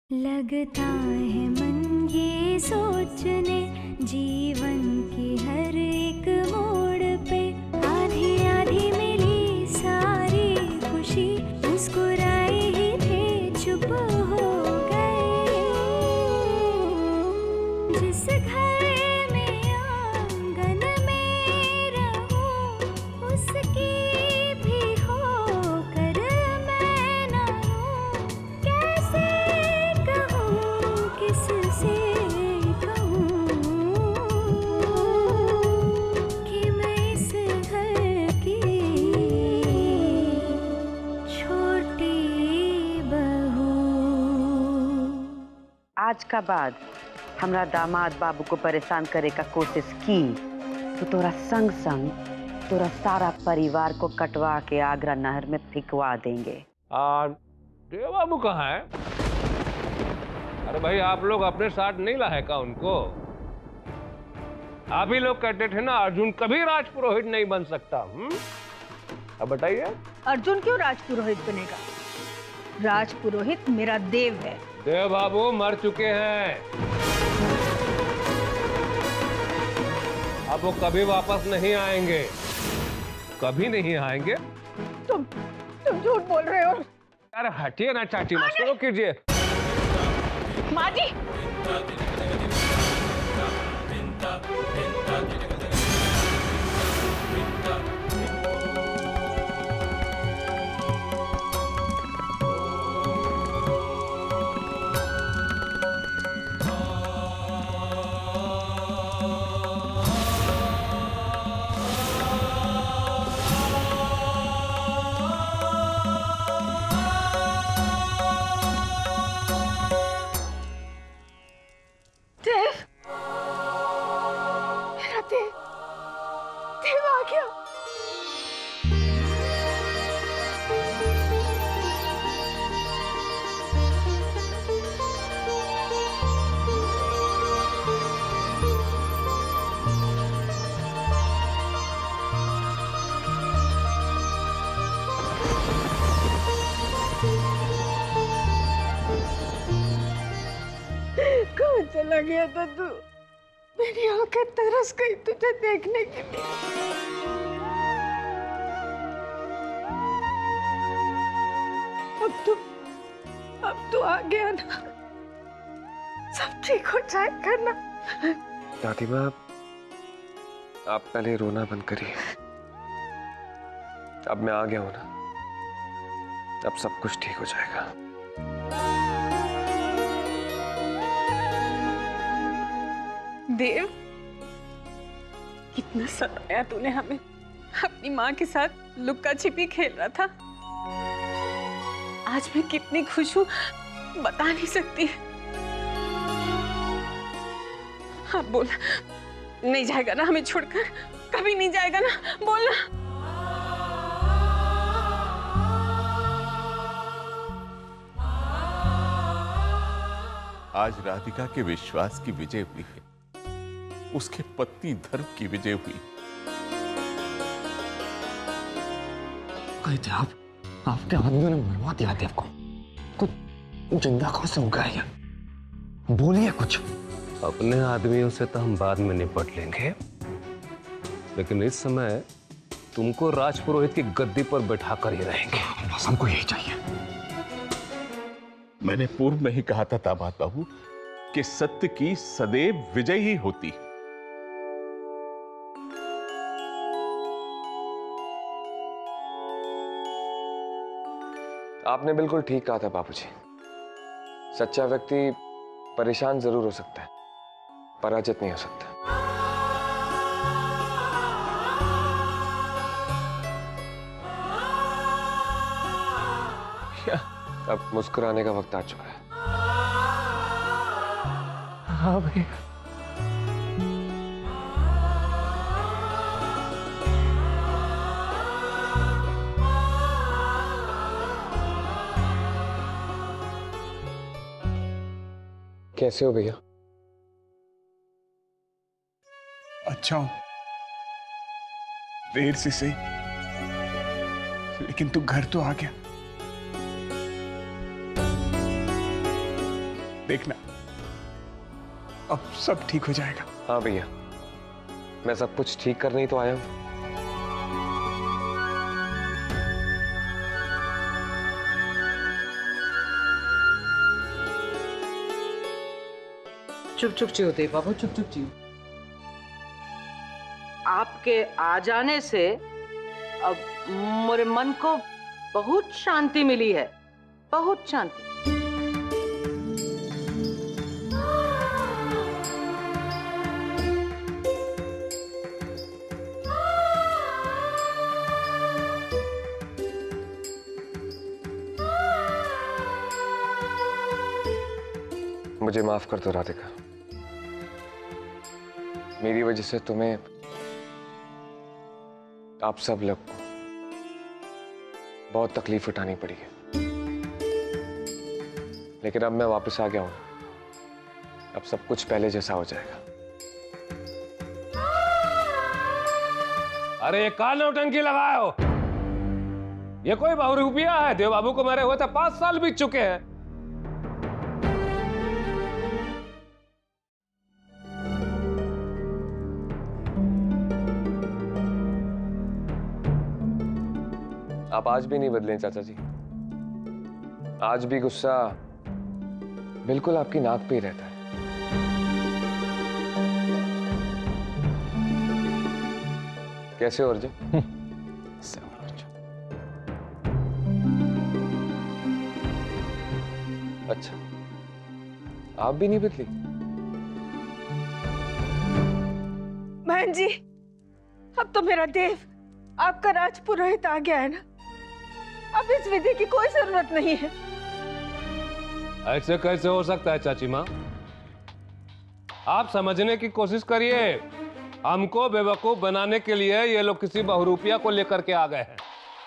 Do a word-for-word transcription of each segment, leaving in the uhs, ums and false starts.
लगता है मन ये सोचने जीवन की हर एक मोड़ पे आधी आधी मिली सारी खुशी मुस्कुराए ही थे चुप हो गए। जिस घर में आंगन में रहूं उसकी भी होकर मैं ना हूं। कैसे किससे कहूं कि मैं इस घर की छोटी बहू। आज का बाद हमरा दामाद बाबू को परेशान करे का कोशिश की तो तोरा संग संग तोरा सारा परिवार को कटवा के आगरा नहर में फिकवा देंगे। और देव बाबू कहाँ है? अरे भाई, आप लोग अपने साथ नहीं लाए का उनको? आप ही लोग कहते थे ना अर्जुन कभी राजपुरोहित नहीं बन सकता। हम्म अब बताइए, अर्जुन क्यों राजपुरोहित बनेगा? राजपुरोहित मेरा देव है। देव बाबू मर चुके हैं, अब वो कभी वापस नहीं आएंगे, कभी नहीं आएंगे। तुम तुम झूठ बोल रहे हो। अरे हटिए ना चाची, मत शुरू कीजिए। माँ जी, देव आ गया। कहाँ चला गया था तू? मेरी आंखें तरस गई तुझे देखने के लिए। अब तू अब तू आ गया ना, सब ठीक हो जाएगा ना? दादी माँ, आप पहले रोना बंद करिए। अब मैं आ गया हूं ना, अब सब कुछ ठीक हो जाएगा। देव, कितना सताया तूने हमें। अपनी माँ के साथ लुक्का छिपी खेल रहा था। आज मैं कितनी खुश हूँ बता नहीं सकती। हाँ बोल, नहीं जाएगा ना हमें छोड़कर? कभी नहीं जाएगा ना? बोल ना। आज राधिका के विश्वास की विजय हुई है, उसके पत्नी धर्म की विजय हुई। कहते आप आपके आदमियों ने मरवा दिया देव को, कुछ जिंदा कौन से उगाया क्या? बोलिए कुछ। अपने आदमियों से तो हम बाद में निपट लेंगे, लेकिन इस समय तुमको राजपुरोहित की गद्दी पर बैठा कर ही रहेंगे। बस हमको यही चाहिए। मैंने पूर्व में ही कहा था दामाद बाबू कि सत्य की सदैव विजय ही होती। आपने बिल्कुल ठीक कहा था बाबूजी। सच्चा व्यक्ति परेशान जरूर हो सकता है, पराजित नहीं हो सकता। क्या? अब मुस्कुराने का वक्त आ चुका है। हाँ भैया। कैसे हो भैया? अच्छा हूं, देर से सही, लेकिन तू घर तो आ गया। देखना अब सब ठीक हो जाएगा। हाँ भैया, मैं सब कुछ ठीक करने ही तो आया हूँ। चुप चुप चियो देव बाबू, चुप चुप चियो। आपके आ जाने से अब मेरे मन को बहुत शांति मिली है, बहुत शांति। मुझे माफ कर दो राधिका, मेरी वजह से तुम्हें, आप सब लोग को बहुत तकलीफ उठानी पड़ी है, लेकिन अब मैं वापस आ गया हूं। अब सब कुछ पहले जैसा हो जाएगा। अरे ये काल नौटंकी लगाए हो, ये कोई बहुरूपिया है? देव बाबू को मरे हुए तो पांच साल बीत चुके हैं। आप आज भी नहीं बदले चाचा जी, आज भी गुस्सा बिल्कुल आपकी नाक पे ही रहता है। कैसे हो अर्जुन? अच्छा, आप भी नहीं बदली? बहन जी, अब तो मेरा देव आपका राजपुरोहित आ गया है ना, अब इस विधि की कोई जरूरत नहीं है। ऐसे कैसे हो सकता है चाची माँ? आप समझने की कोशिश करिए, हमको बेवकूफ बनाने के लिए ये लोग किसी बहुरूपिया को लेकर के आ गए हैं।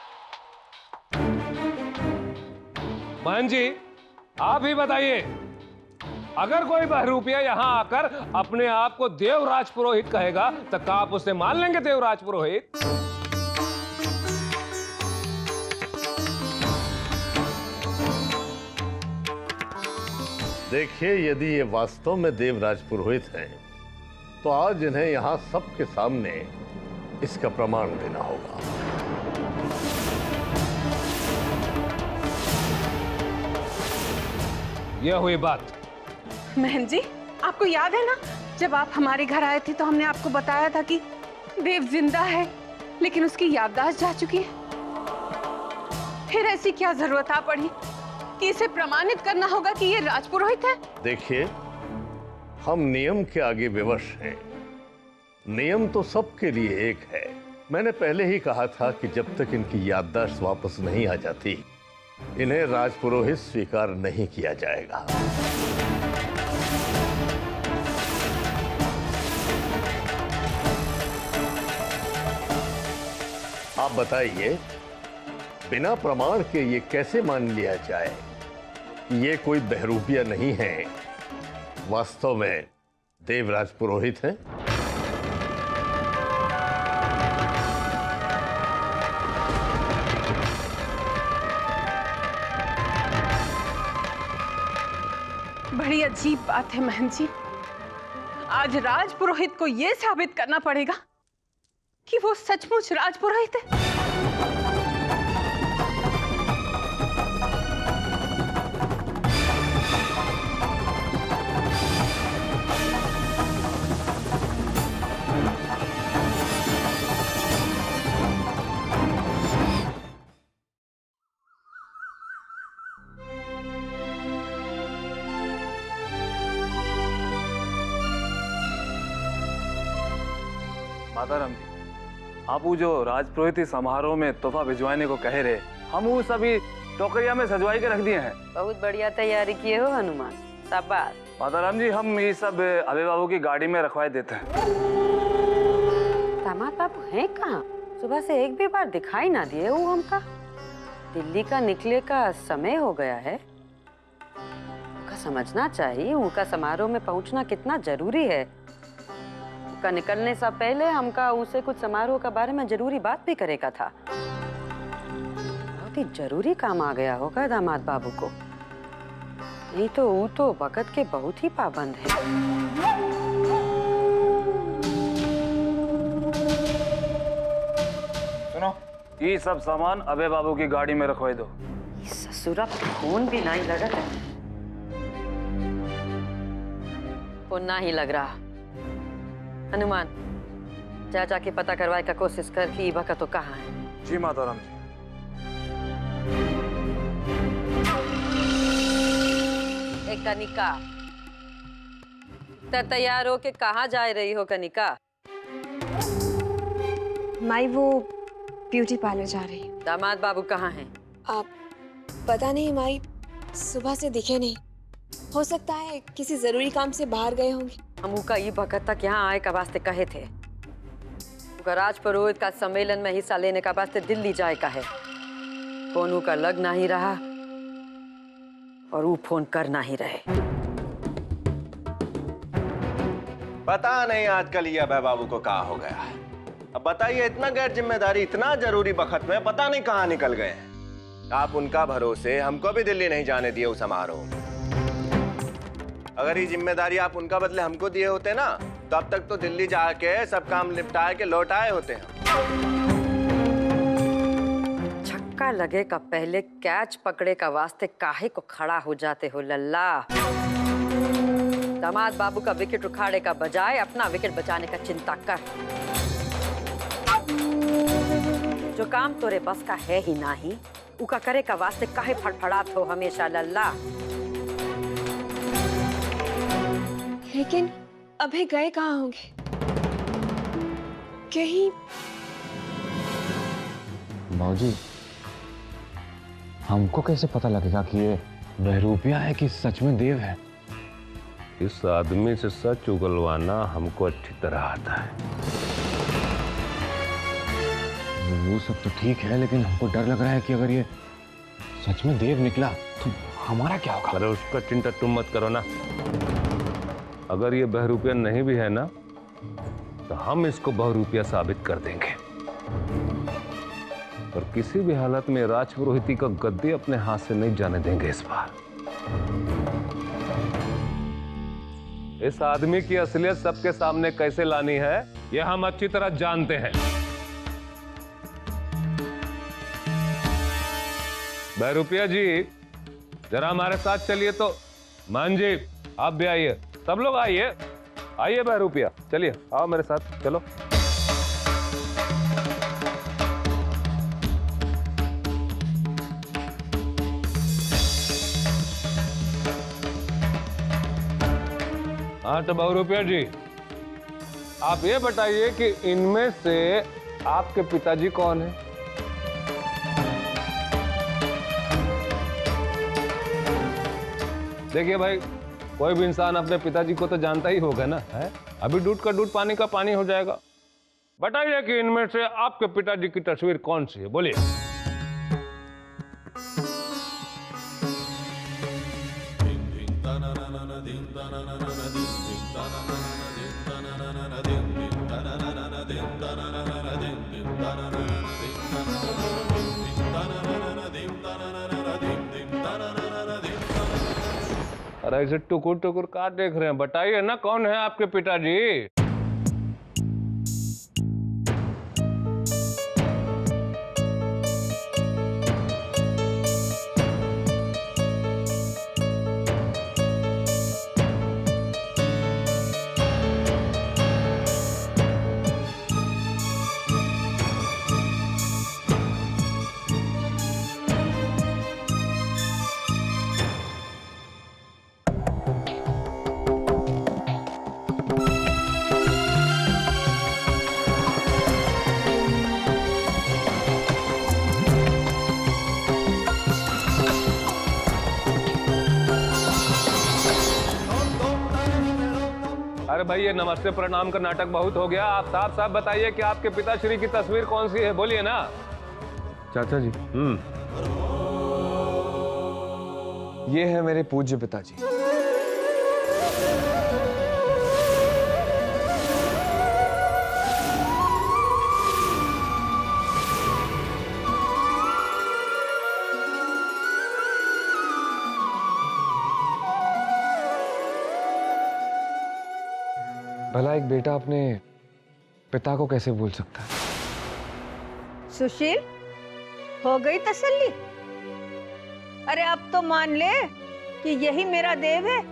बहन जी, आप ही बताइए, अगर कोई बहुरूपिया यहां आकर अपने आप को देवराज पुरोहित कहेगा तो क्या आप उसे मान लेंगे देवराज पुरोहित? देखिए, यदि ये वास्तव में देवराज पुरोहित हैं, तो आज इन्हें यहां सबके सामने इसका प्रमाण देना होगा। यह हुई बात। बहन जी, आपको याद है ना, जब आप हमारे घर आए थे तो हमने आपको बताया था कि देव जिंदा है, लेकिन उसकी याददाश्त जा चुकी है। फिर ऐसी क्या जरूरत आ पड़ी कि इसे प्रमाणित करना होगा कि ये राजपुरोहित है? देखिए, हम नियम के आगे विवश हैं। नियम तो सबके लिए एक है। मैंने पहले ही कहा था कि जब तक इनकी याददाश्त वापस नहीं आ जाती, इन्हें राजपुरोहित स्वीकार नहीं किया जाएगा। आप बताइए, बिना प्रमाण के ये कैसे मान लिया जाए कि ये कोई बहरूपिया नहीं है, वास्तव में देवराज पुरोहित हैं? बड़ी अजीब बात है बहन जी, आज राजपुरोहित को यह साबित करना पड़ेगा कि वो सचमुच राजपुरोहित है। माता राम जी, आप वो जो राजपुरोहित समारोह में तोहफा भिजवाने को कह रहे, हम वो सभी टोकरिया में सजवाई के रख दिए हैं। बहुत बढ़िया तैयारी किए हो हनुमान, शाबाश। माता राम जी, हम ये सब अभय बाबू की गाड़ी में रखवाए देते हैं। दामाद बाबू हैं कहाँ? सुबह से एक भी बार दिखाई ना दिए वो हमका। दिल्ली का निकले का समय हो गया है, उनका समझना चाहिए उनका समारोह में पहुंचना कितना जरूरी है। का निकलने से पहले हमका उसे कुछ समारोह के बारे में जरूरी बात भी करेगा था। बहुत ही जरूरी काम आ गया होगा दामाद बाबू को। नहीं तो वो तो वक्त के बहुत ही पाबंद है। सुनो, ये सब सामान अबे बाबू की गाड़ी में रखवा दो। ससुरा फोन भी नहीं लगा है। फोन ना ही लग रहा। हनुमान, चाचा की पता करवाए का कोशिश कर कि ई वक्त तो कहाँ है। जी माताराम जी। एक कनिका, तो तैयार हो के कहाँ जा रही हो कनिका? माई वो ब्यूटी पार्लर जा रही हूँ। दामाद बाबू कहाँ हैं? आप पता नहीं माई, सुबह से दिखे नहीं। हो सकता है किसी जरूरी काम से बाहर गए होंगे। हम का ये वक्त तक यहाँ आए का वास्ते कहे थे। राज पुरोहित का सम्मेलन में हिस्सा लेने का वास्ते दिल्ली जाए का है। फोन का लग नहीं रहा और वो फोन कर नहीं रहे। पता नहीं आजकल ये अभय बाबू को कहाँ हो गया है। अब बताइए, इतना गैर जिम्मेदारी इतना जरूरी वक्त में पता नहीं कहाँ निकल गए हैं। आप उनका भरोसे हमको भी दिल्ली नहीं जाने दिए उस समारोह में। अगर ये जिम्मेदारी आप उनका बदले हमको दिए होते ना, तो अब तक तो दिल्ली जाके सब काम निपटा के लौट आए होते हैं। छक्का लगे का पहले कैच पकड़े का वास्ते काहे को खड़ा हो जाते हो लल्ला? दामाद बाबू का विकेट उखाड़े का बजाय अपना विकेट बचाने का चिंता कर। जो काम तोरे बस का है ही नहीं, उका करे का वास्ते काहे फड़फड़ात हो हमेशा लल्ला? लेकिन अभी गए कहाँ होंगे? कहीं मौजी, हमको कैसे पता लगेगा कि ये बहरूपिया है कि सच में देव है? इस आदमी से सच उगलवाना हमको अच्छी तरह आता है। वो सब तो ठीक है, लेकिन हमको डर लग रहा है कि अगर ये सच में देव निकला तो हमारा क्या होगा? अरे उसका चिंता तुम मत करो ना। अगर ये बहरूपिया नहीं भी है ना, तो हम इसको बहरूपिया साबित कर देंगे। और किसी भी हालत में राजपुरोहिती का गद्दी अपने हाथ से नहीं जाने देंगे इस बार। इस आदमी की असलियत सबके सामने कैसे लानी है, यह हम अच्छी तरह जानते हैं। बहरूपिया जी, जरा हमारे साथ चलिए। तो मान जी, आप भी आइए। सब लोग आइए, आइए बहरूपिया, चलिए आओ मेरे साथ, चलो। हाँ तो बहरूपिया जी, आप ये बताइए कि इनमें से आपके पिताजी कौन है? देखिए भाई, कोई भी इंसान अपने पिताजी को तो जानता ही होगा ना, है? अभी दूध का दूध पानी का पानी हो जाएगा। बताइए कि इनमें से आपके पिताजी की तस्वीर कौन सी है, बोलिए। अरे ऐसे टुकुर टुकुर का देख रहे हैं? बताइए ना, कौन है आपके पिताजी? अरे भाई, ये नमस्ते प्रणाम का नाटक बहुत हो गया। आप साफ साफ बताइए कि आपके पिताश्री की तस्वीर कौन सी है, बोलिए ना। चाचा जी, हम्म ये है मेरे पूज्य पिताजी। भला एक बेटा अपने पिता को कैसे भूल सकता है? सुशील, हो गई तसल्ली? अरे अब तो मान ले कि यही मेरा देव है।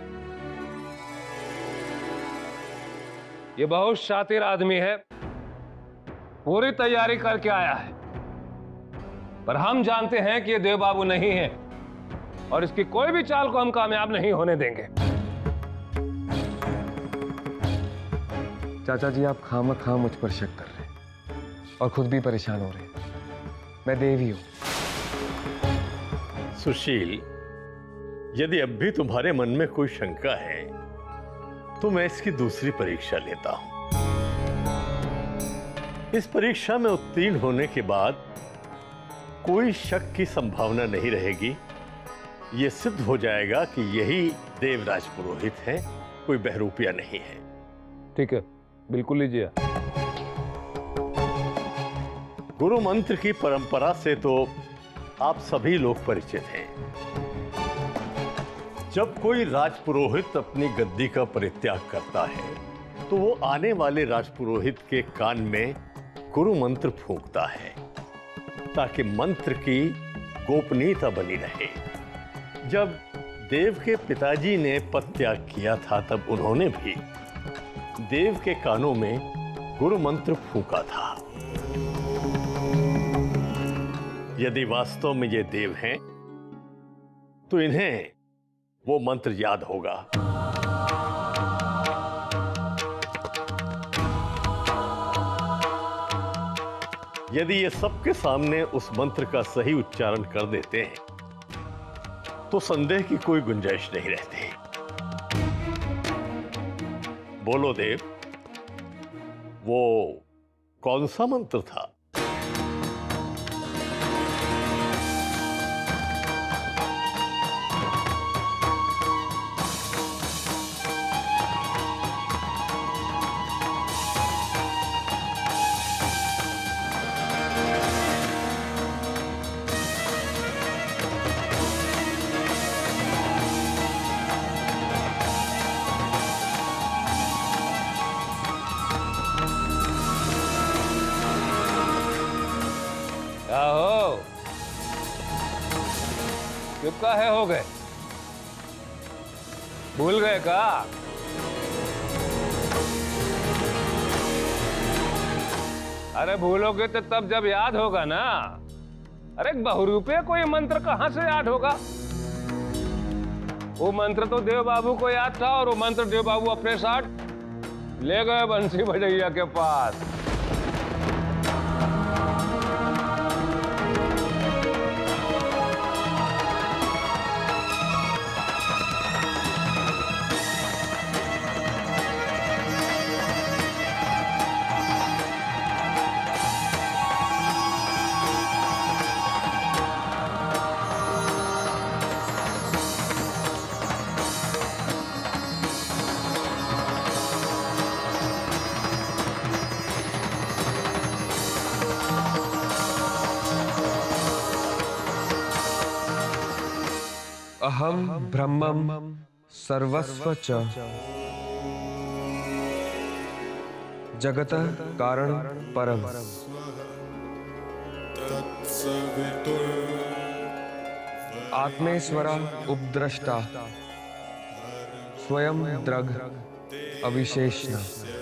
ये बहुत शातिर आदमी है, पूरी तैयारी करके आया है, पर हम जानते हैं कि ये देव बाबू नहीं है और इसकी कोई भी चाल को हम कामयाब नहीं होने देंगे। चाचा जी, आप खामखा मुझ पर शक कर रहे हैं और खुद भी परेशान हो रहे हैं। मैं देव ही हूं। सुशील, यदि अब भी तुम्हारे मन में कोई शंका है तो मैं इसकी दूसरी परीक्षा लेता हूं। इस परीक्षा में उत्तीर्ण होने के बाद कोई शक की संभावना नहीं रहेगी। यह सिद्ध हो जाएगा कि यही देवराज पुरोहित है, कोई बहरूपिया नहीं है। ठीक है, बिल्कुल लीजिए। गुरु मंत्र की परंपरा से तो आप सभी लोग परिचित हैं। जब कोई राजपुरोहित अपनी गद्दी का परित्याग करता है तो वो आने वाले राजपुरोहित के कान में गुरु मंत्र फूंकता है ताकि मंत्र की गोपनीयता बनी रहे। जब देव के पिताजी ने पद त्याग किया था तब उन्होंने भी देव के कानों में गुरु मंत्र फूंका था। यदि वास्तव में ये देव हैं तो इन्हें वो मंत्र याद होगा। यदि ये सबके सामने उस मंत्र का सही उच्चारण कर देते हैं तो संदेह की कोई गुंजाइश नहीं रहती। बोलो देव, वो कौन सा मंत्र था? क्या हो, चुप का है हो गए? भूल गए का? अरे भूलोगे तो तब जब याद होगा ना। अरे बहुरूपे को ये मंत्र कहां से याद होगा? वो मंत्र तो देव बाबू को याद था और वो मंत्र देव बाबू अपने साथ ले गए बंसी भजैया के पास। अहम ब्रह्मम सर्वस्व च जगतः कारण परम आत्मेश्वरा उपद्रष्टा स्वयं द्रग अविशेषण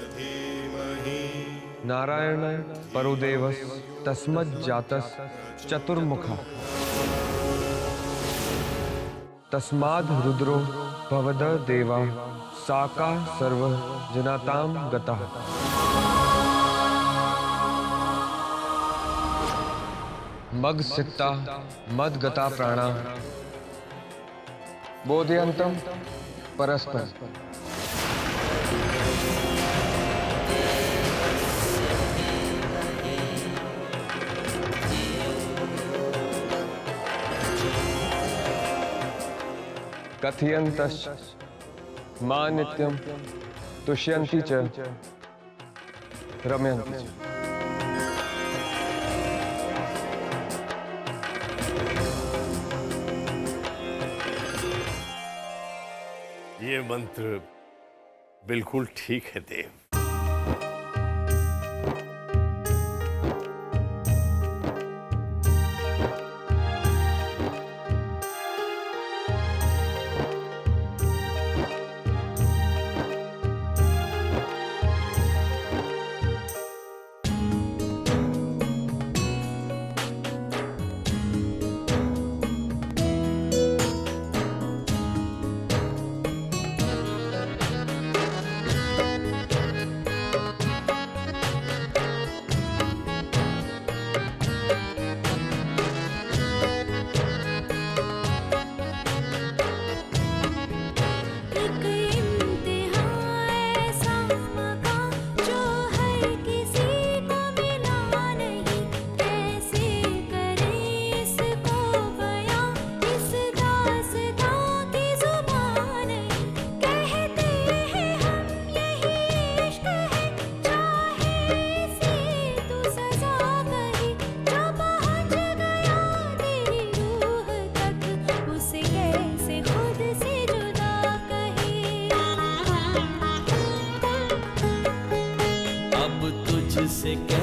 नारायण परोदेवस तस्मद् जातस चतुर्मुखा तस्माद् रुद्रो भवद देवा साका सर्व जनाताम गता। मग सित्ता मद गता प्राणा बोधयंतम परस्पर कथयन्तश्च मां नित्यं तुष्यन्ति च रमयन्ति च। ये मंत्र बिल्कुल ठीक है देव। से क्या